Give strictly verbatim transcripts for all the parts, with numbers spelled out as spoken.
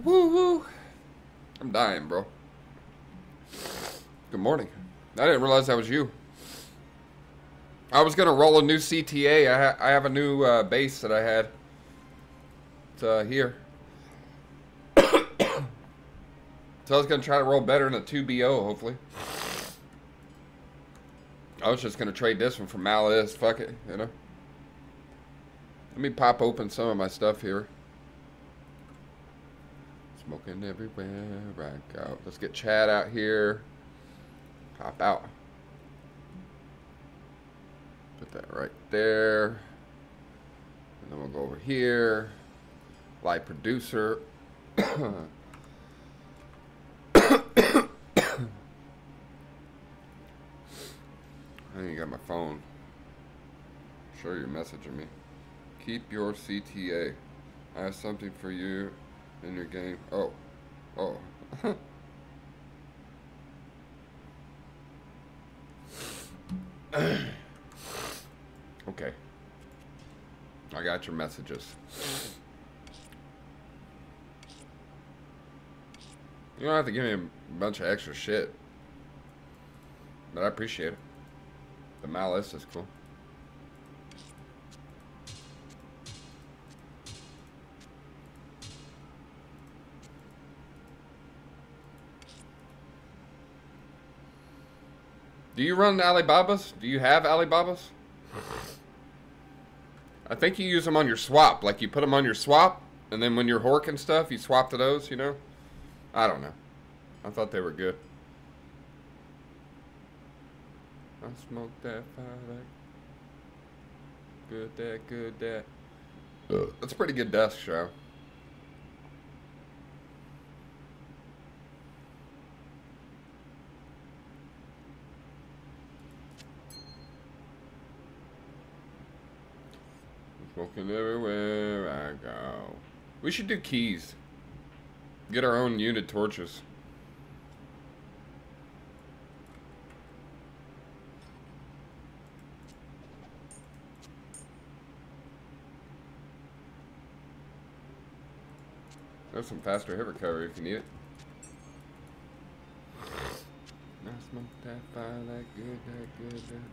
Woo woo. I'm dying, bro. Good morning. I didn't realize that was you. I was gonna roll a new C T A. I, ha I have a new uh, base that I had. It's uh, here. So I was gonna try to roll better in a two B O, hopefully. I was just gonna trade this one for Malice. Fuck it, you know. Let me pop open some of my stuff here. Smoking everywhere I go. Let's get Chad out here. Pop out. Put that right there. And then we'll go over here. Light producer. I ain't got my phone. Sure, you're messaging me. Keep your C T A. I have something for you in your game. Oh. Oh. Okay. I got your messages. You don't have to give me a bunch of extra shit. But I appreciate it. The Malice is cool. Do you run Alibabas? Do you have Alibabas? I think you use them on your swap. Like you put them on your swap, and then when you're horking stuff, you swap to those, you know? I don't know. I thought they were good. I smoked that fire like good that, good that. Ugh. That's a pretty good desk show. Smoking everywhere I go. We should do keys. Get our own unit torches. There's some faster hit recovery if you need it. I smoke that fire like good, that good, that.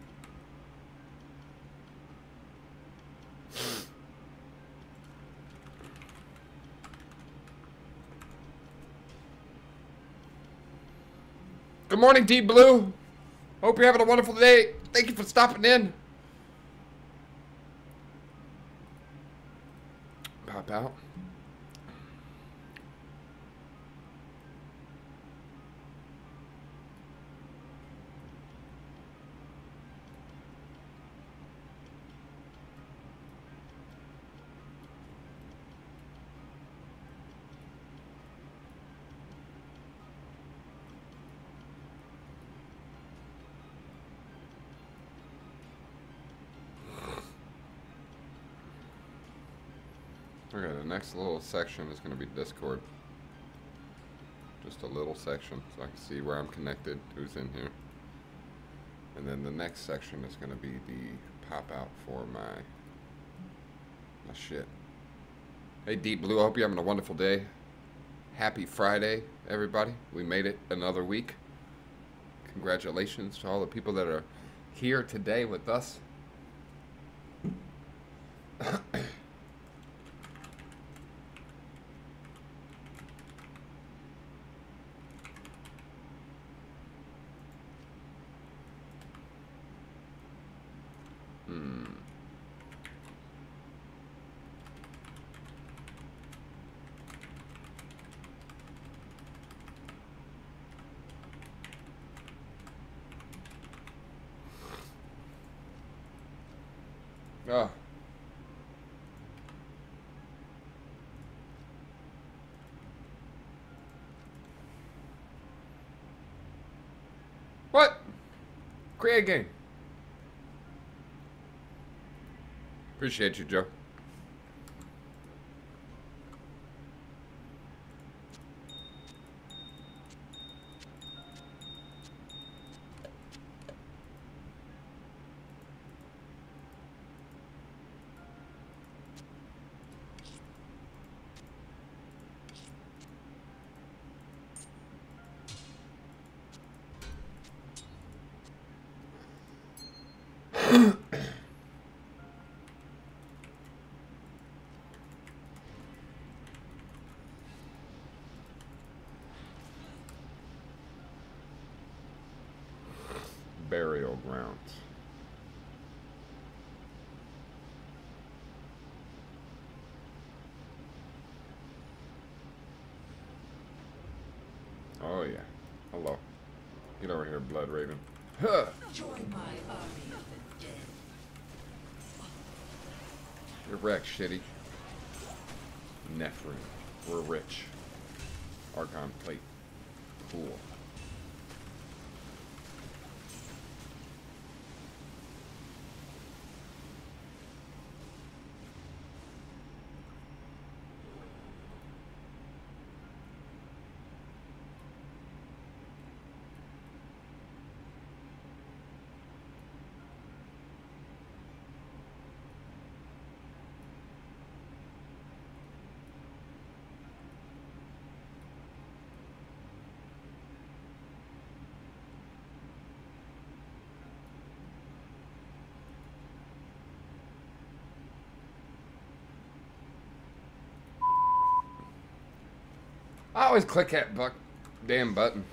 Good morning, Deep Blue. Hope you're having a wonderful day. Thank you for stopping in. Pop out. Okay, the next little section is going to be Discord. Just a little section so I can see where I'm connected, who's in here. And then the next section is going to be the pop out for my, my shit. Hey Deep Blue, I hope you're having a wonderful day. Happy Friday, everybody. We made it another week. Congratulations to all the people that are here today with us. Oh. What? Create a game. Appreciate you, Joe. burial grounds. Oh yeah. Hello. Get over here, Blood Raven. Huh. Join my army of the dead. You're wrecked, shitty. Nephrine. We're rich. Archon plate. Cool. I always click that buck damn button.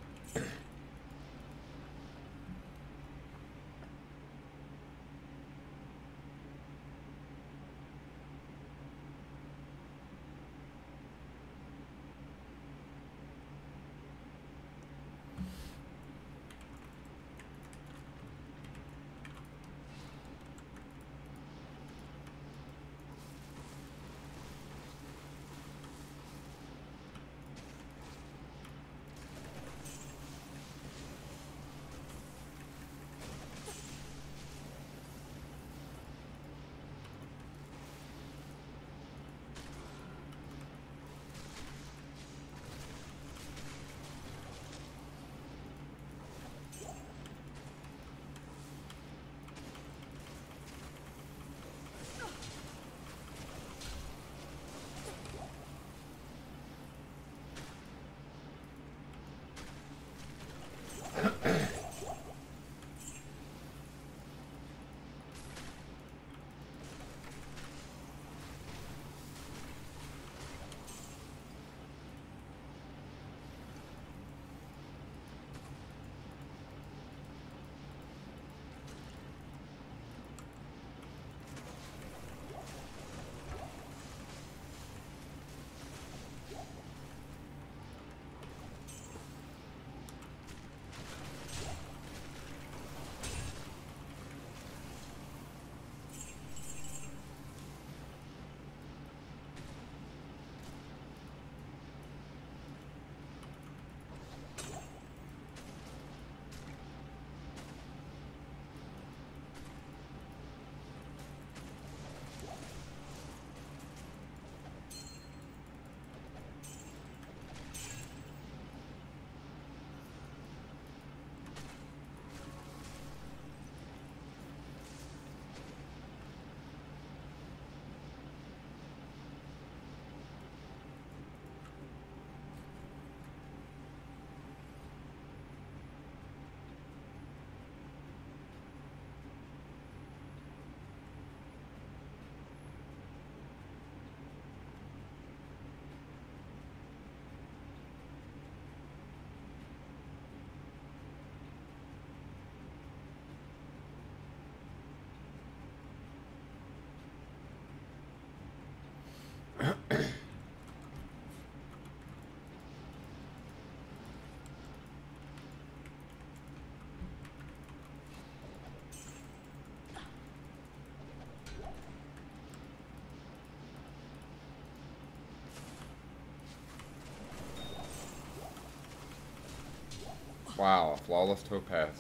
Wow, a flawless topaz.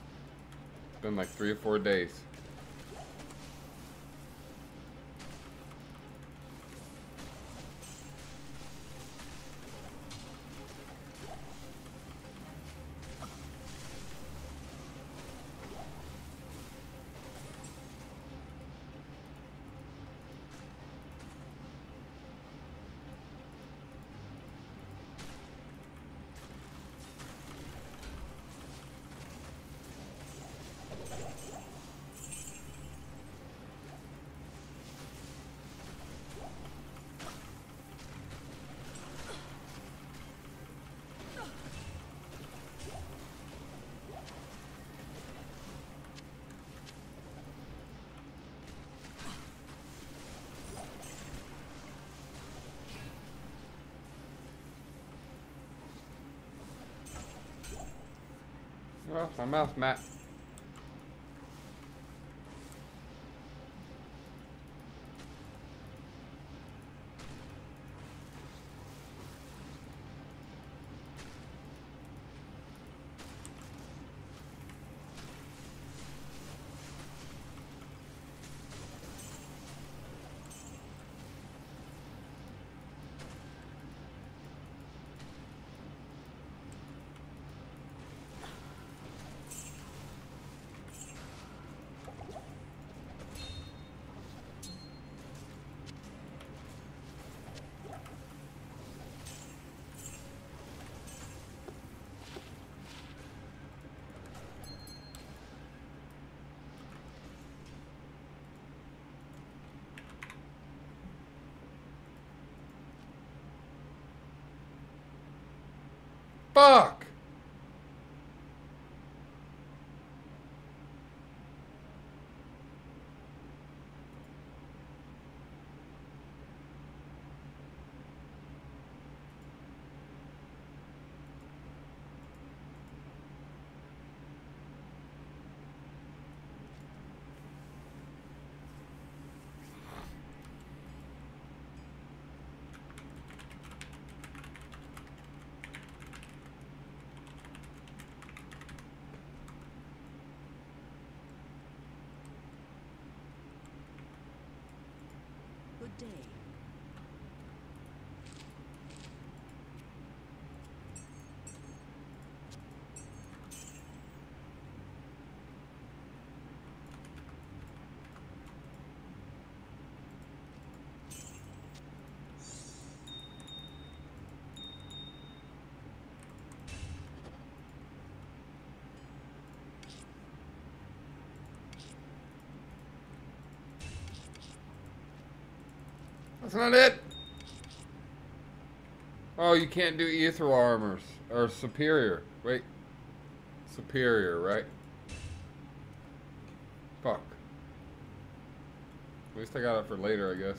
It's been like three or four days. Oh, my mouse, Matt. Fuck! Good day. That's not it! Oh, you can't do ethereal armors. Or superior. Wait. Superior, right? Fuck. At least I got it for later, I guess.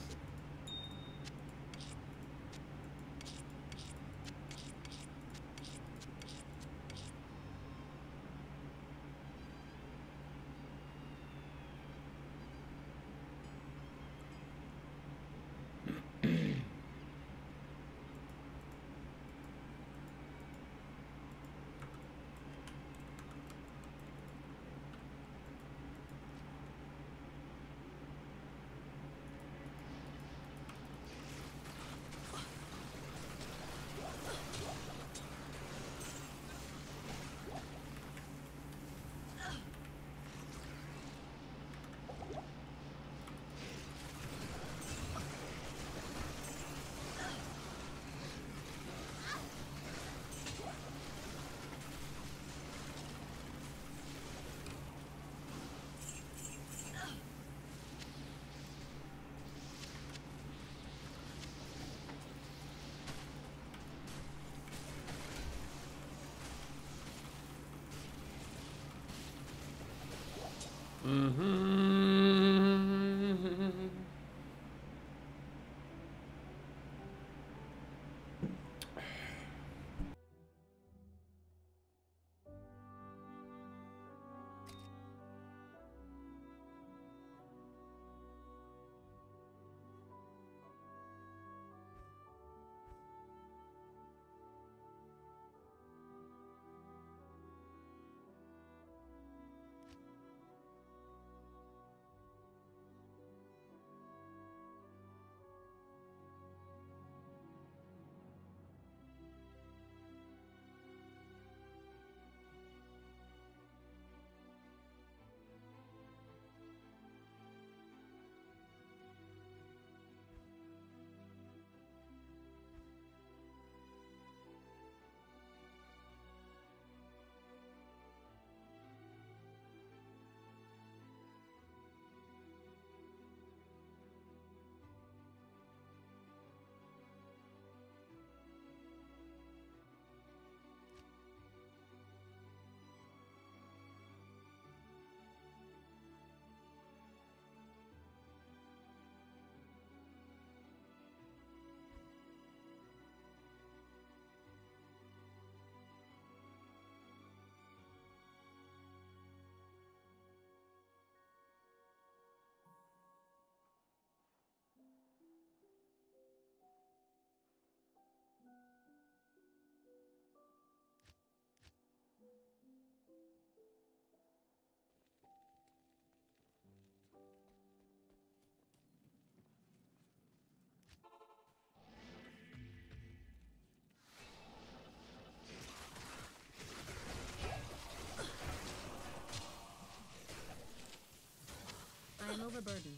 Mm-hmm. burden.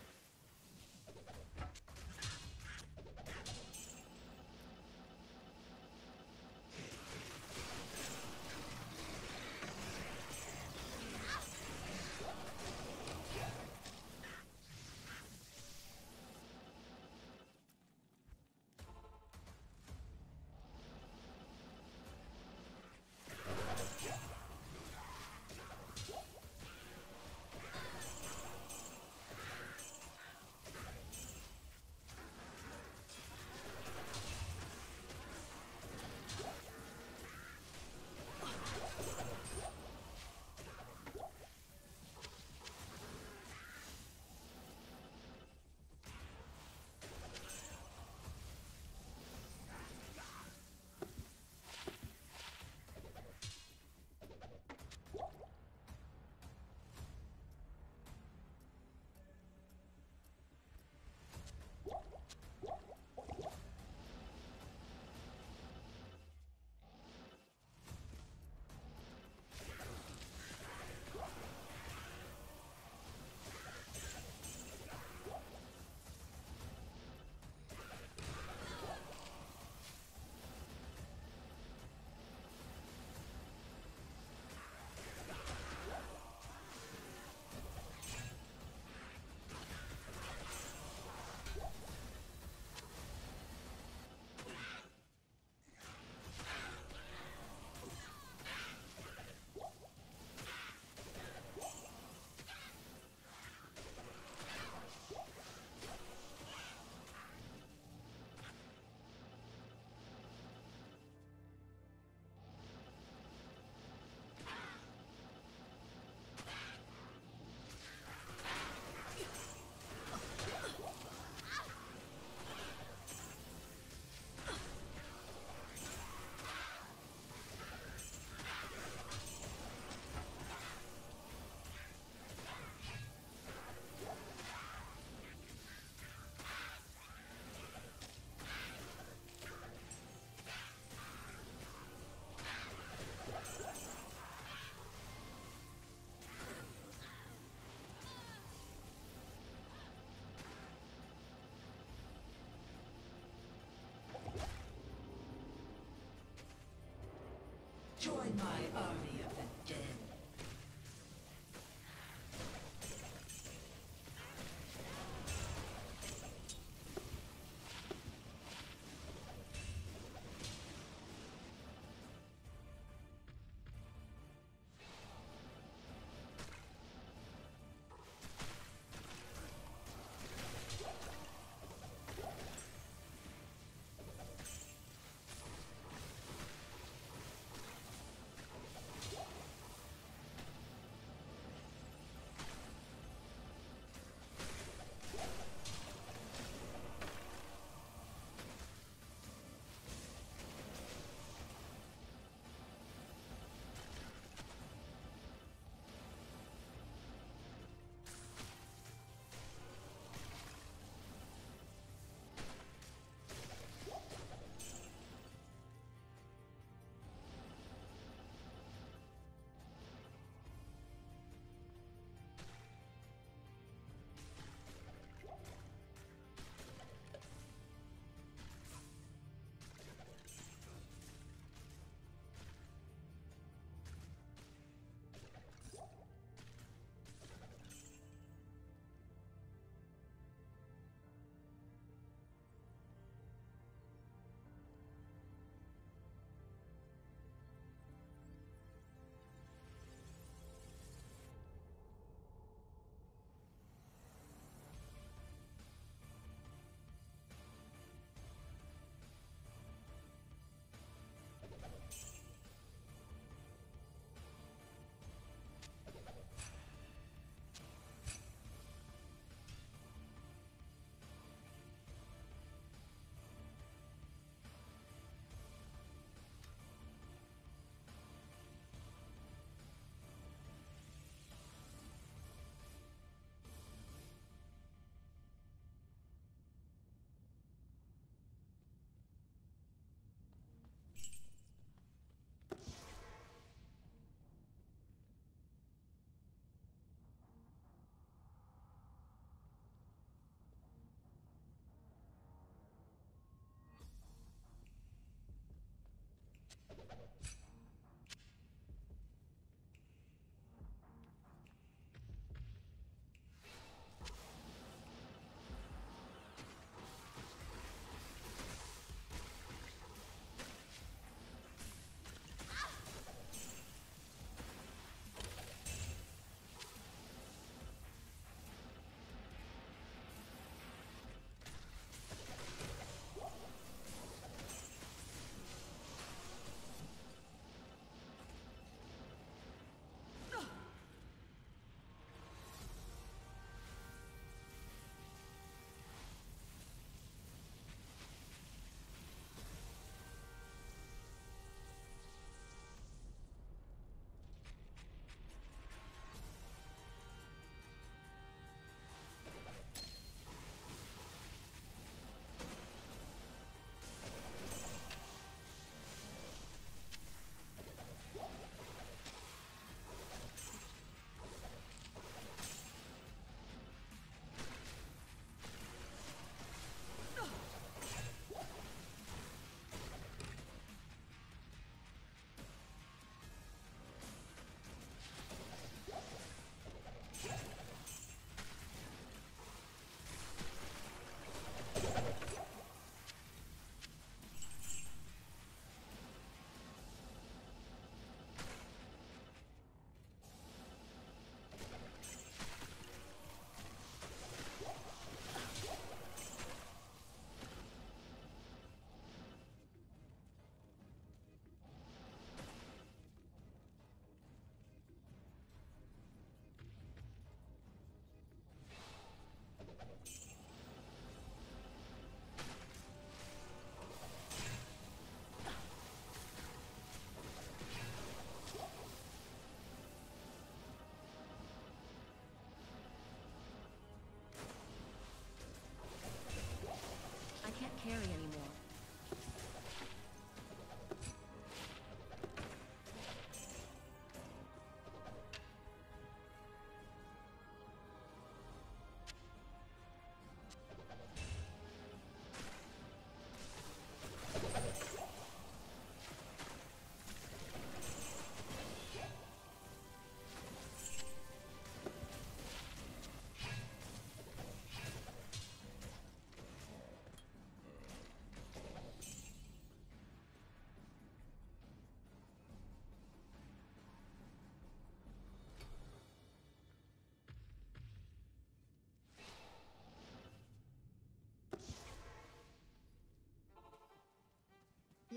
Join my army of the dead.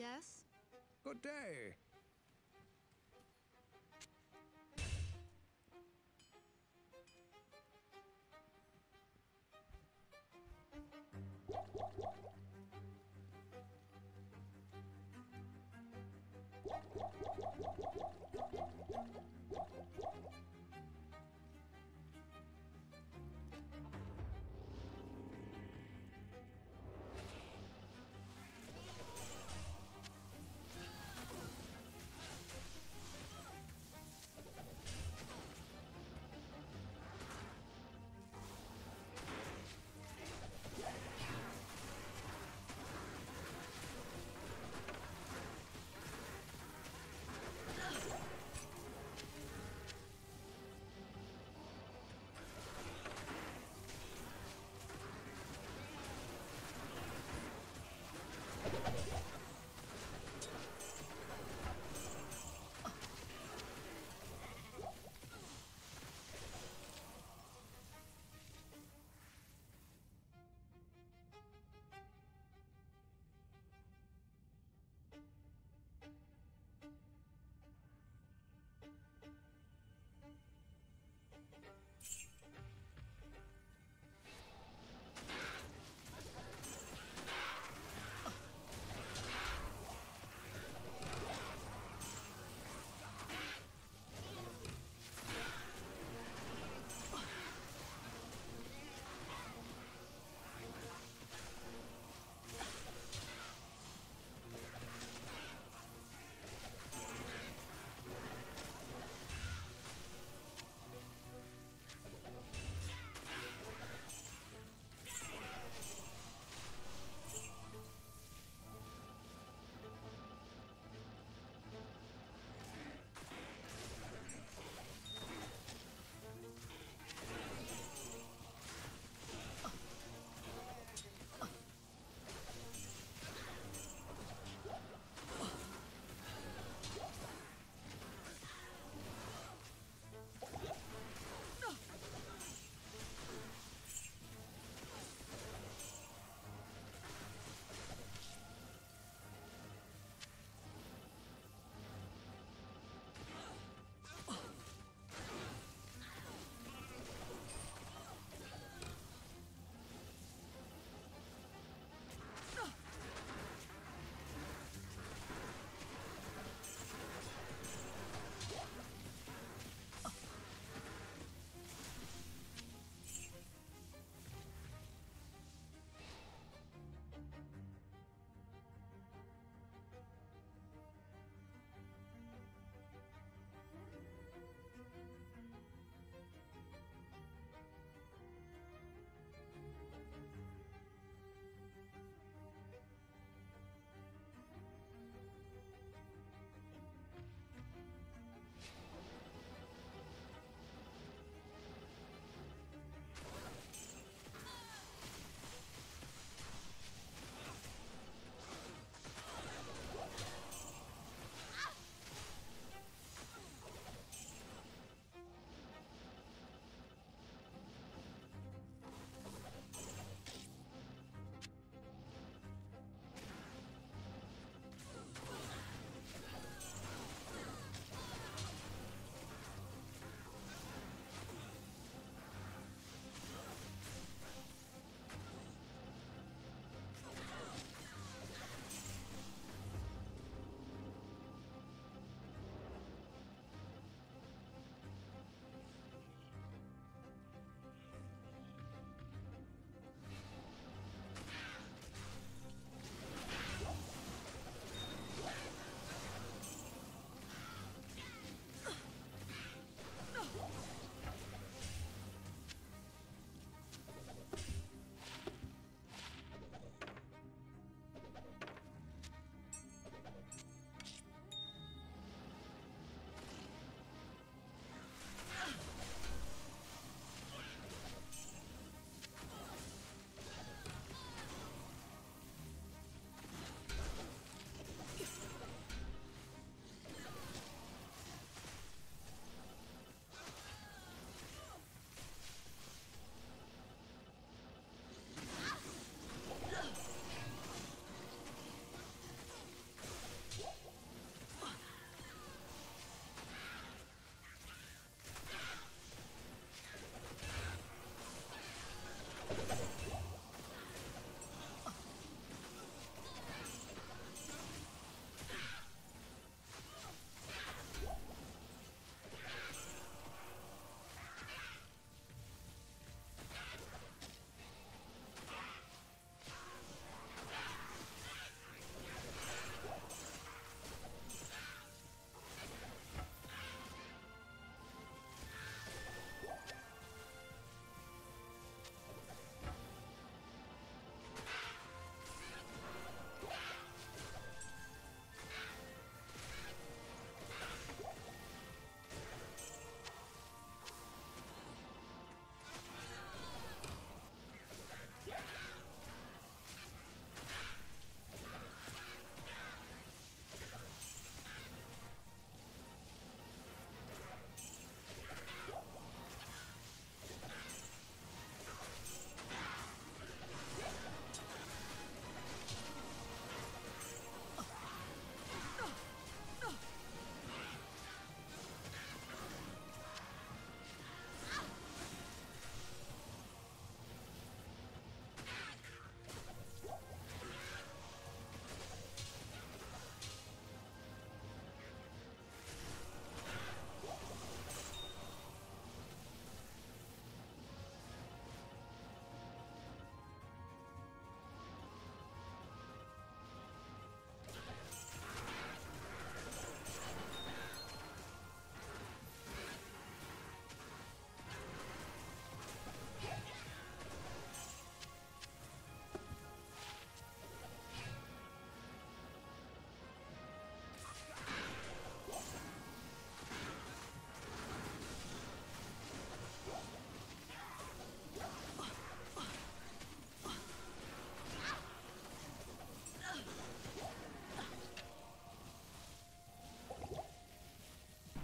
Yes? Good day.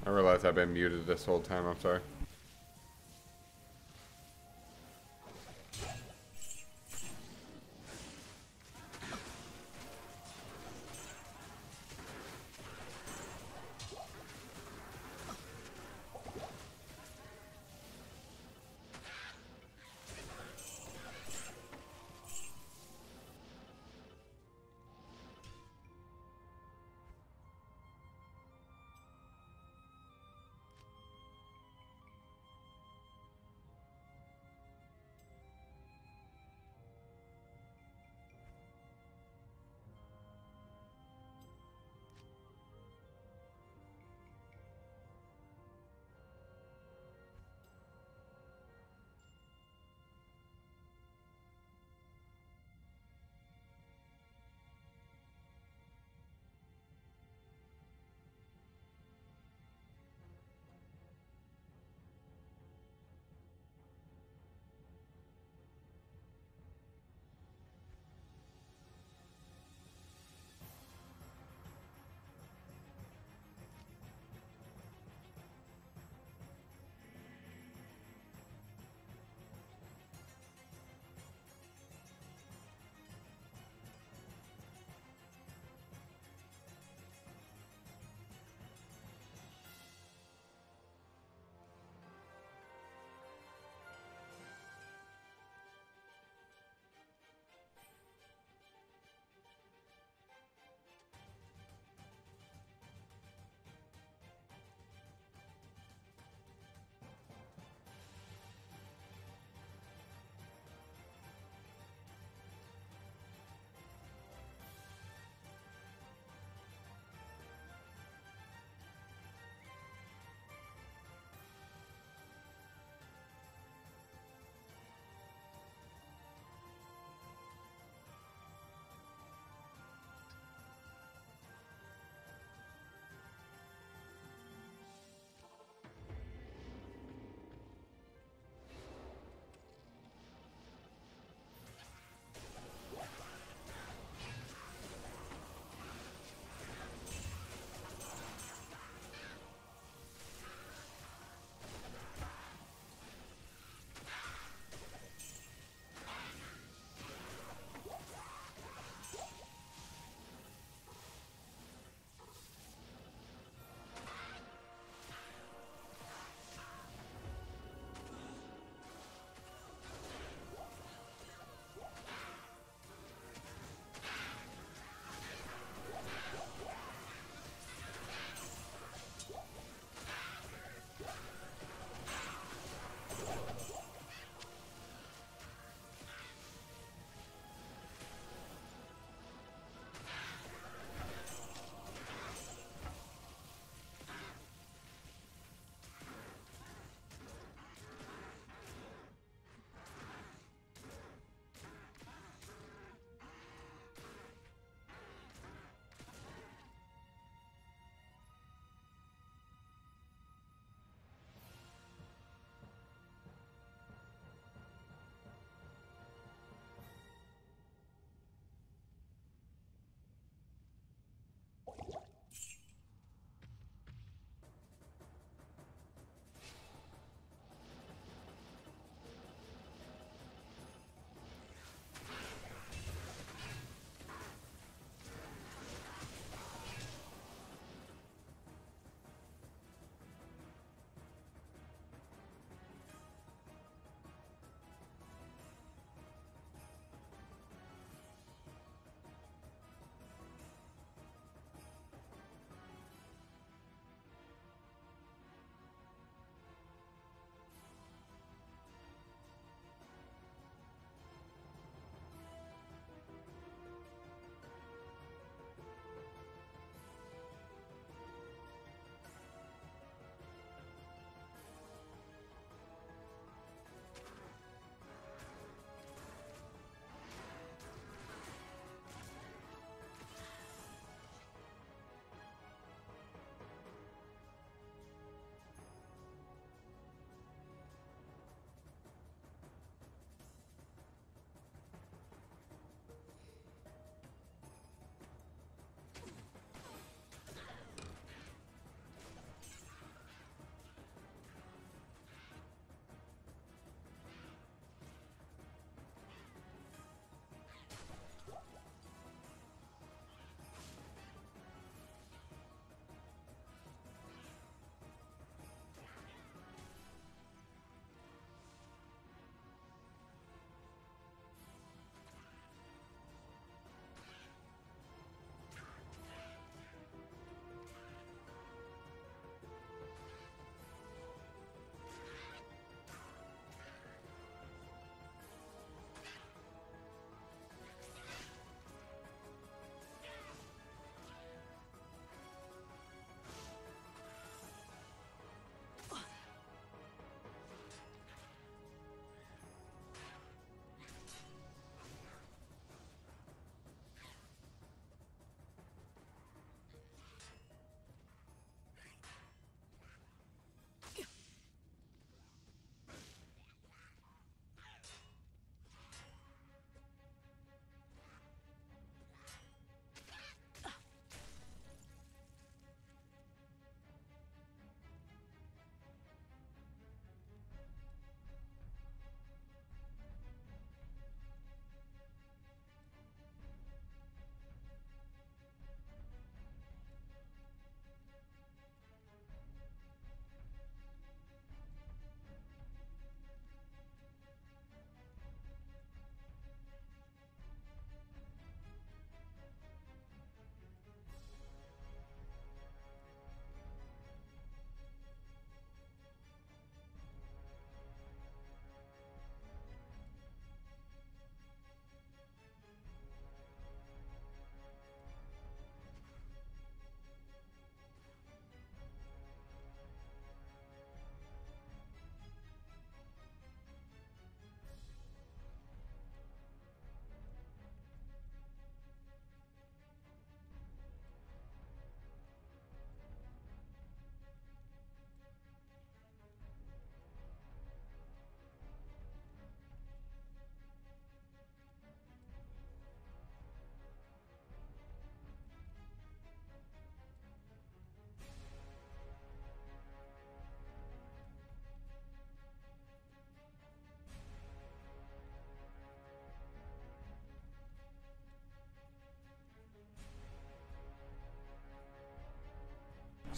I realize I've been muted this whole time. I'm sorry.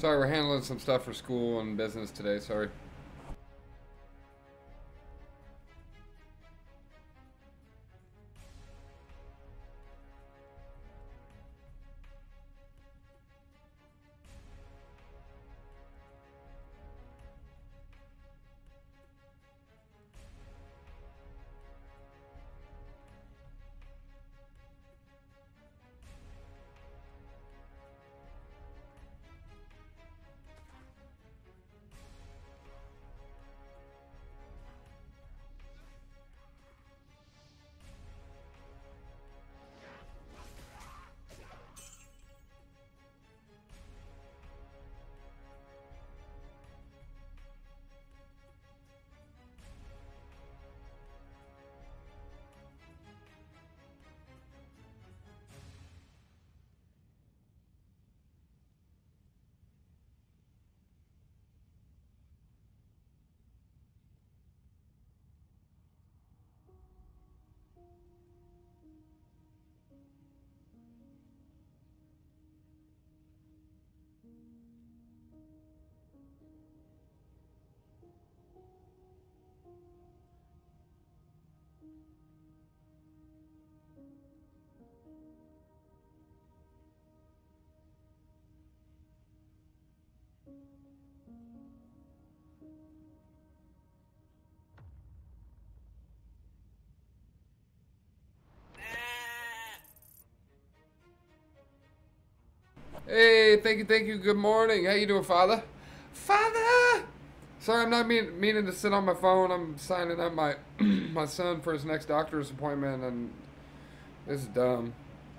Sorry, we're handling some stuff for school and business today. Sorry. Hey, thank you, thank you. Good morning. How you doing, Father? Father! Sorry, I'm not mean, meaning to sit on my phone. I'm signing up my my son for his next doctor's appointment, and this is dumb.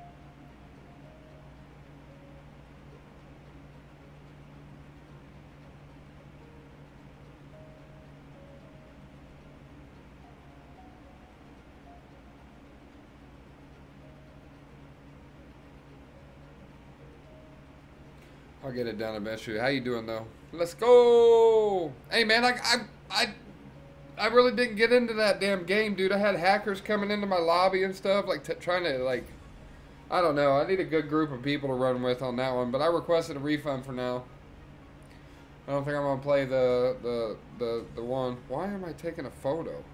I'll get it done eventually. How you doing though? Let's go! Hey man, I I I, I really didn't get into that damn game, dude. I had hackers coming into my lobby and stuff, like t trying to like, I don't know. I need a good group of people to run with on that one. But I requested a refund for now. I don't think I'm gonna play the the the the one. Why am I taking a photo?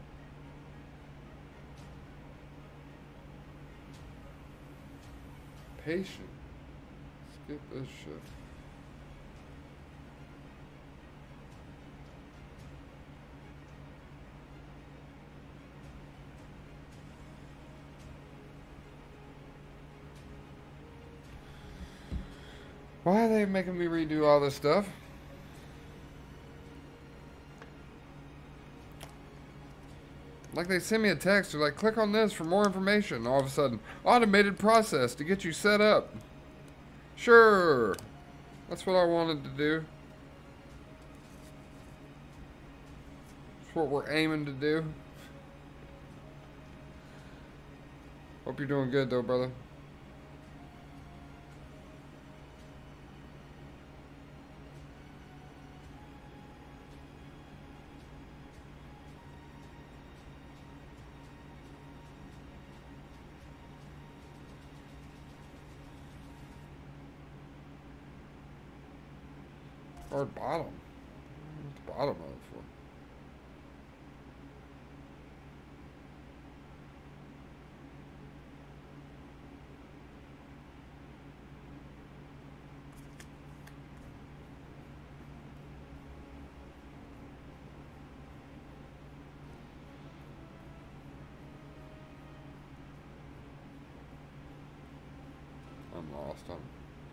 Patient. Skip this shit. Why are they making me redo all this stuff? Like they send me a text, they're like, click on this for more information. All of a sudden, automated process to get you set up. Sure. That's what I wanted to do. That's what we're aiming to do. Hope you're doing good though, brother. Or bottom. What's the bottom of it for? I'm lost. I'm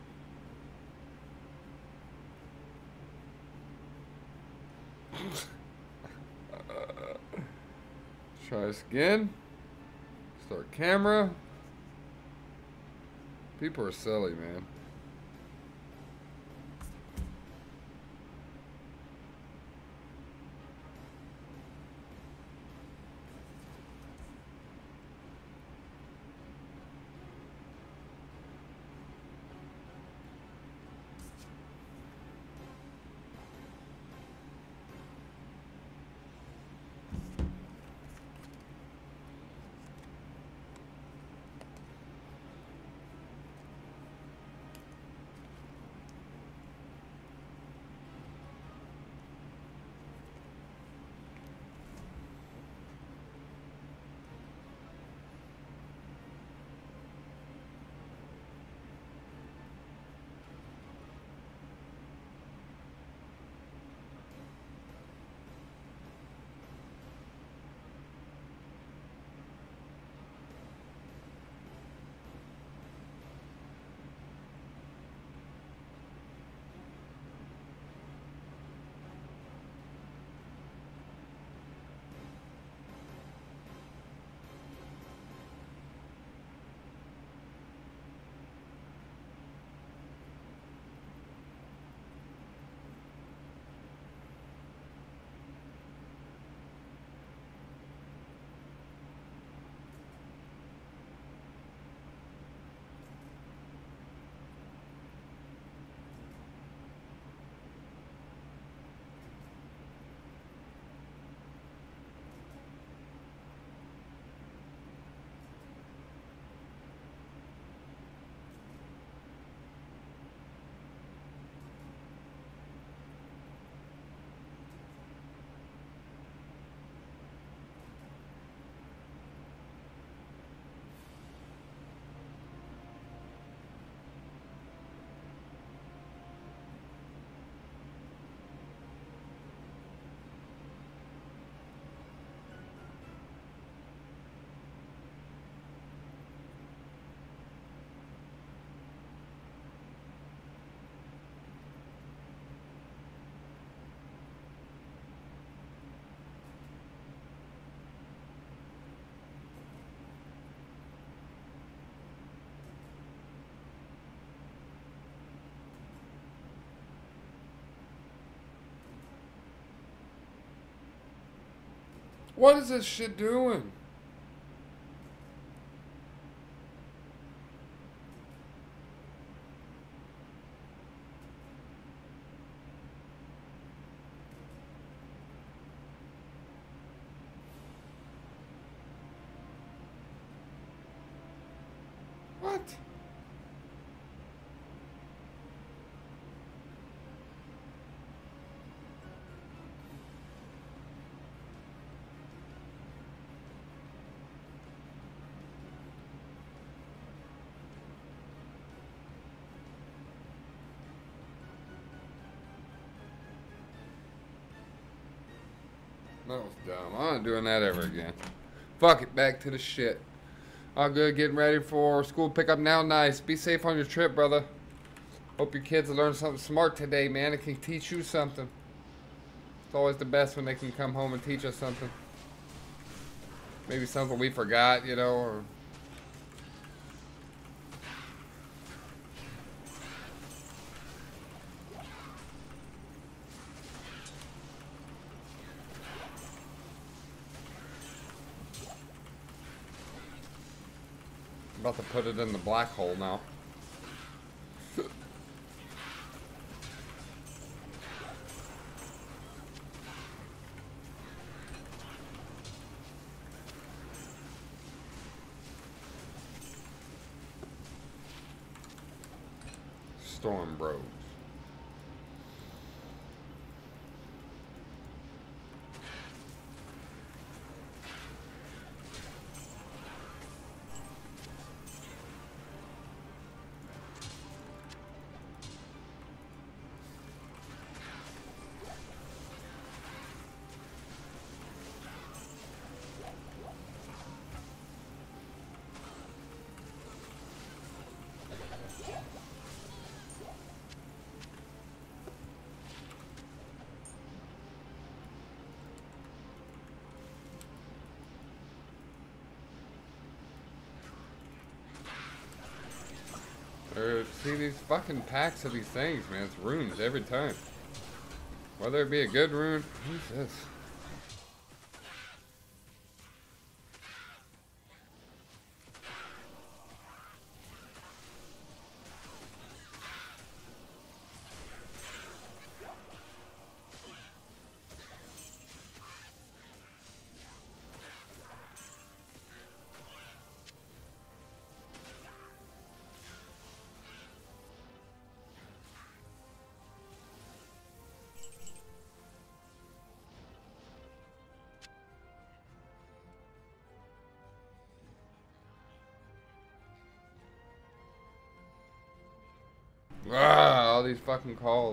try this again. Start camera. People are silly, man. What is this shit doing? What? That was dumb. I'm not doing that ever again. Fuck it, back to the shit. All good, getting ready for school pickup now. Nice. Be safe on your trip, brother. Hope your kids learn something smart today, man. It can teach you something. It's always the best when they can come home and teach us something. Maybe something we forgot, you know, or... About to put it in the black hole now. Storm Bros. Or, see these fucking packs of these things, man. It's runes every time. Whether it be a good rune, who's this? Ah, all these fucking calls.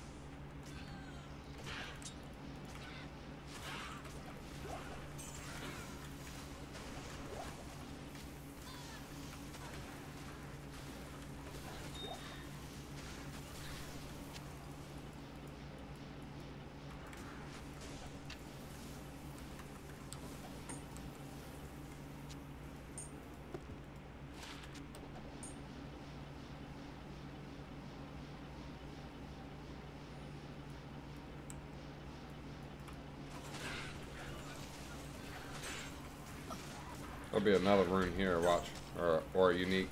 There'll be another rune here, watch. Or, or a unique.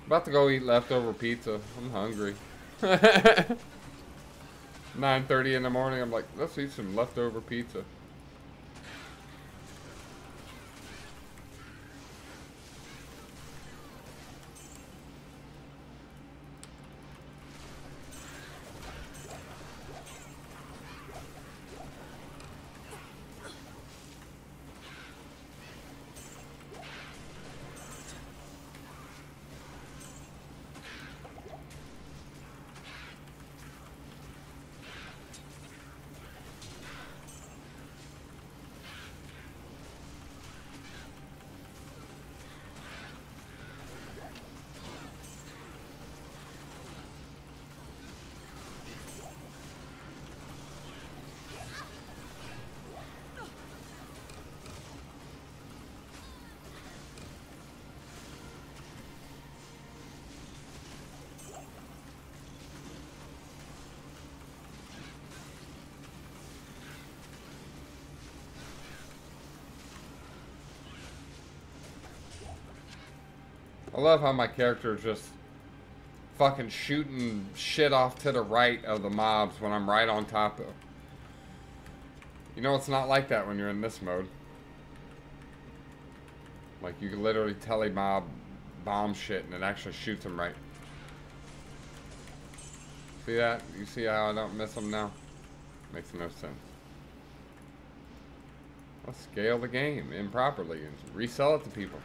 About to go eat leftover pizza. I'm hungry. nine thirty in the morning. I'm like, let's eat some leftover pizza. I love how my character is just fucking shooting shit off to the right of the mobs when I'm right on top of. You know, it's not like that when you're in this mode. Like, you can literally tele-mob bomb shit and it actually shoots them right. See that? You see how I don't miss them now? Makes no sense. Let's scale the game improperly and resell it to people.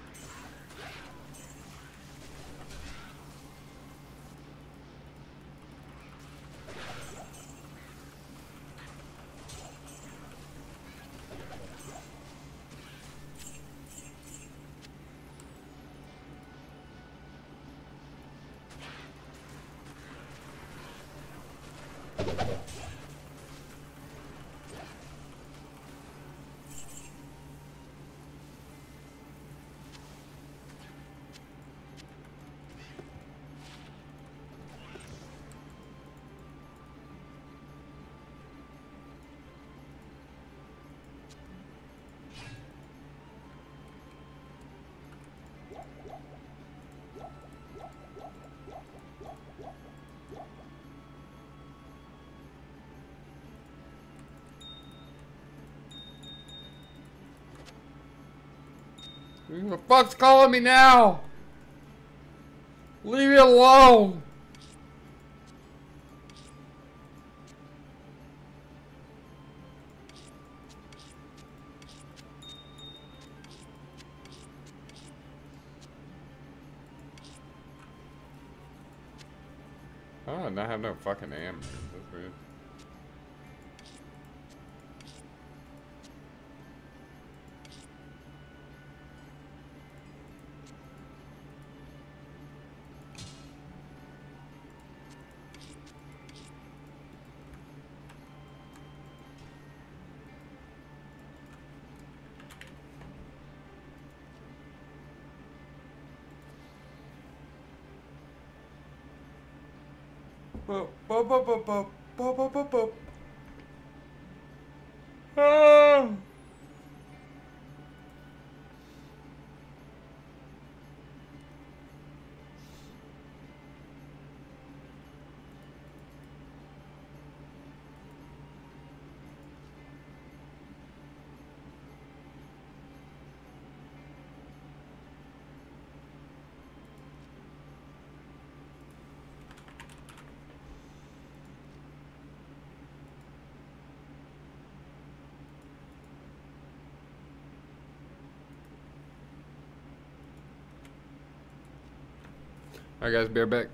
Who the fuck's calling me now? Leave me alone. Oh, and I have no fucking ammo. That's weird. Boop, boop, boop, boop, boop, boop, boop, boop, boop. Ah. Alright guys, be right back.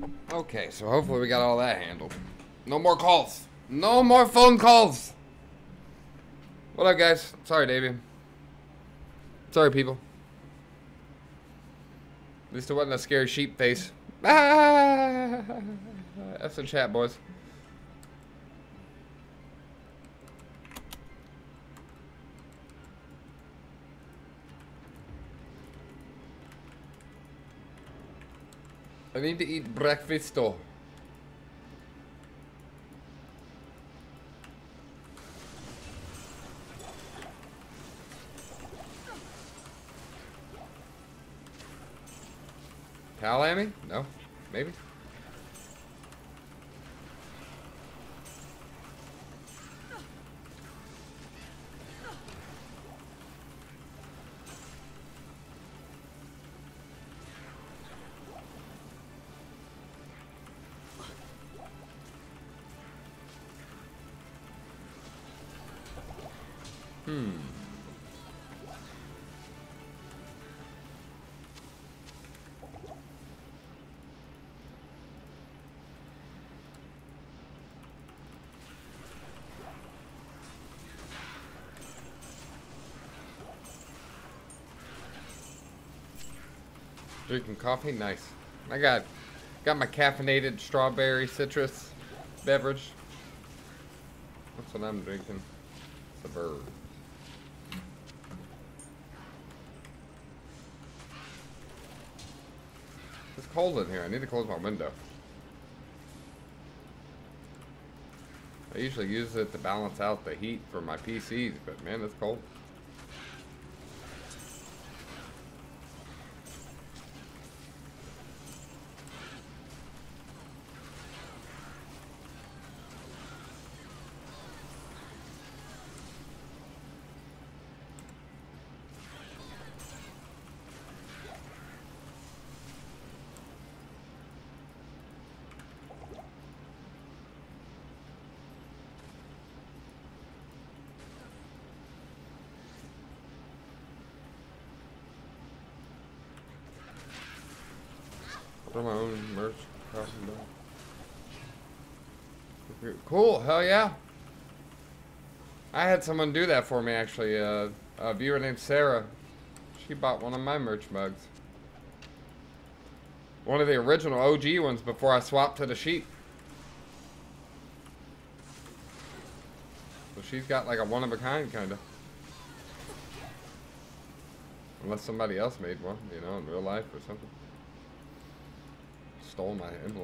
Okay, so hopefully we got all that handled. No more calls. No more phone calls. What up, guys? Sorry, Davey. Sorry, people. At least it wasn't a scary sheep face. Ah! That's the chat, boys. I need to eat breakfasto. Palamy? No. Maybe. Hmm. Drinking coffee? Nice. I got got my caffeinated strawberry citrus beverage. That's what I'm drinking. It's a bird. It's cold in here. I need to close my window. I usually use it to balance out the heat for my P Cs, but man, it's cold. For my own merch. Cool, hell yeah. I had someone do that for me actually. Uh, a viewer named Sarah. She bought one of my merch mugs. One of the original O G ones before I swapped to the sheep. So she's got like a one of a kind kinda. Unless somebody else made one, you know, in real life or something. Stole my emblem.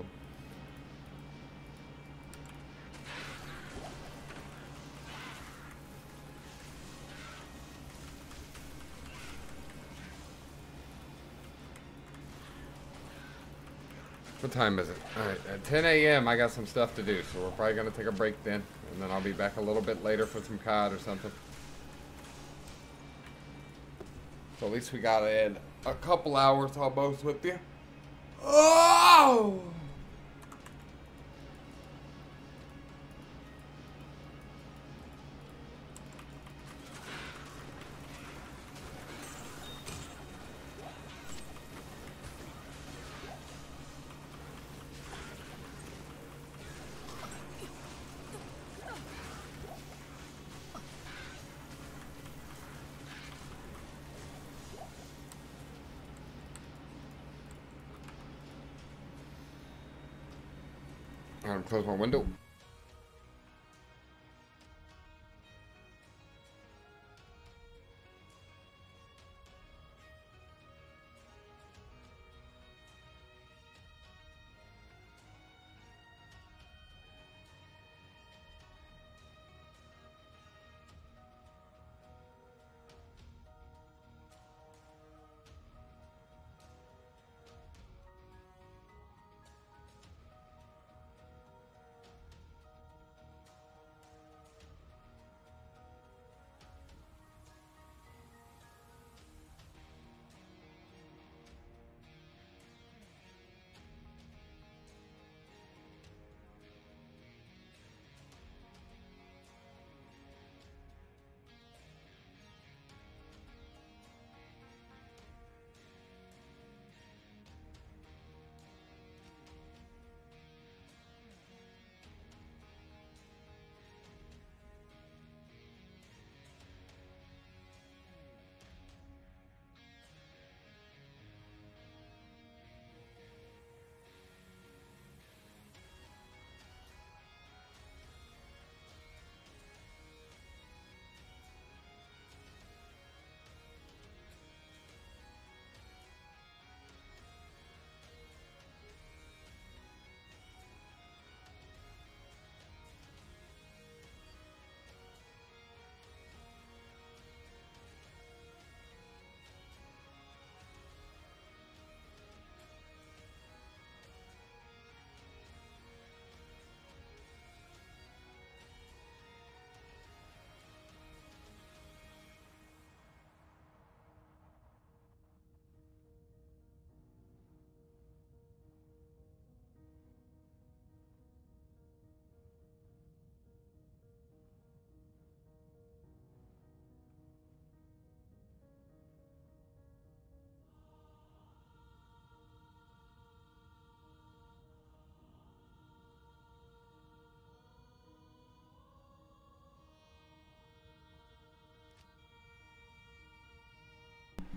What time is it? Alright, at ten A M I got some stuff to do, so we're probably going to take a break then. And then I'll be back a little bit later for some C O D or something. So at least we got to add a couple hours almost with you. Oh! I'm gonna close my window.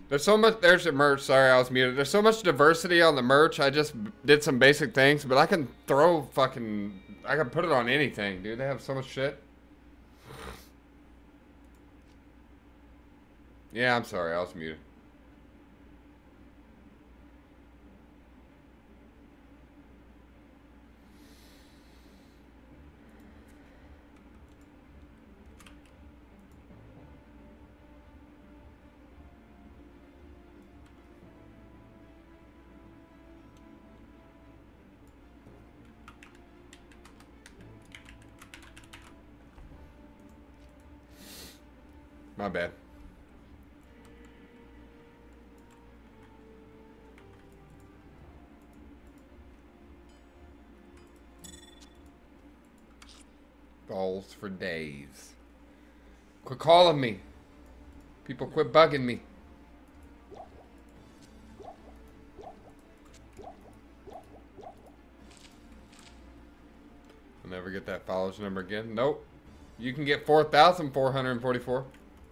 There's so much. There's the merch. Sorry, I was muted. There's so much diversity on the merch. I just did some basic things, but I can throw fucking. I can put it on anything, dude. They have so much shit. Yeah, I'm sorry. I was muted. My bad. Balls for days. Quit calling me. People quit bugging me. I'll never get that followers number again. Nope. You can get four thousand four hundred forty-four.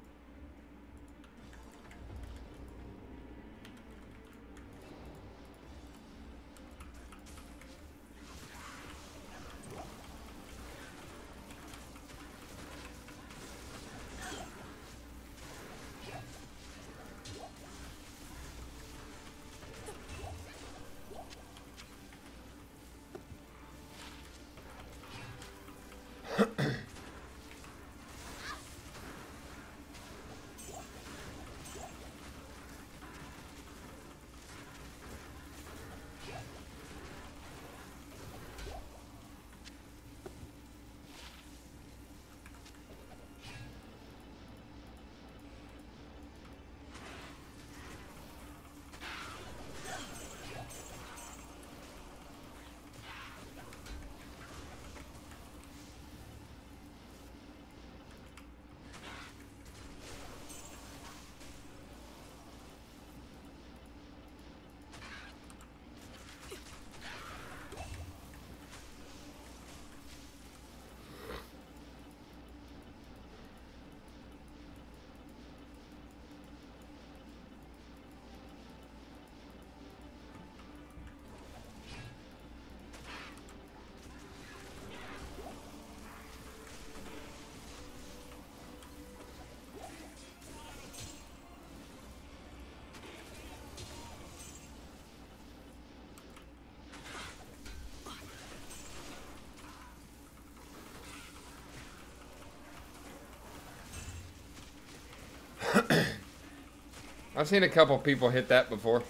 I've seen a couple people hit that before.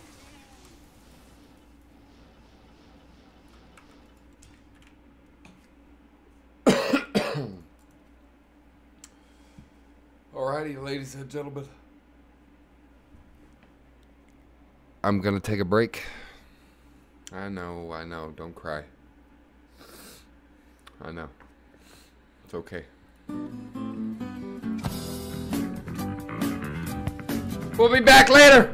Alrighty, ladies and gentlemen. I'm gonna take a break. I know, I know. Don't cry. I know. It's okay. We'll be back later.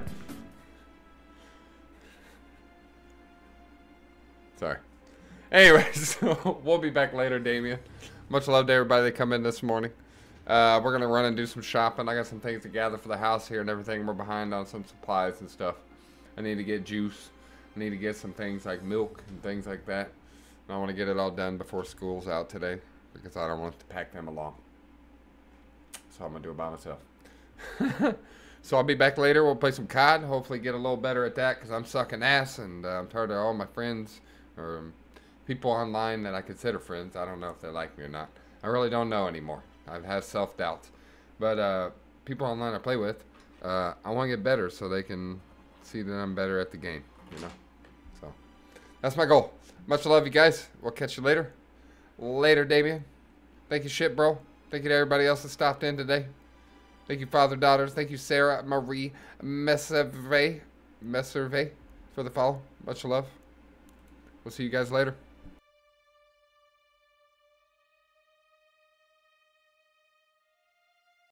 Sorry. Anyways, so we'll be back later, Damien. Much love to everybody that come in this morning. Uh, we're gonna run and do some shopping. I got some things to gather for the house here and everything. We're behind on some supplies and stuff. I need to get juice. I need to get some things like milk and things like that. And I want to get it all done before school's out today because I don't want to pack them along. So I'm gonna do it by myself. So I'll be back later. We'll play some C O D. Hopefully get a little better at that because I'm sucking ass and uh, I'm tired of all my friends or um, people online that I consider friends. I don't know if they like me or not. I really don't know anymore. I've had self-doubts. But uh, people online I play with, uh, I want to get better so they can see that I'm better at the game, you know. So that's my goal. Much love, you guys. We'll catch you later. Later, Damien. Thank you, shit, bro. Thank you to everybody else that stopped in today. Thank you, father, daughters. Thank you, Sarah Marie Messerve, Messerve for the follow. Much love. We'll see you guys later.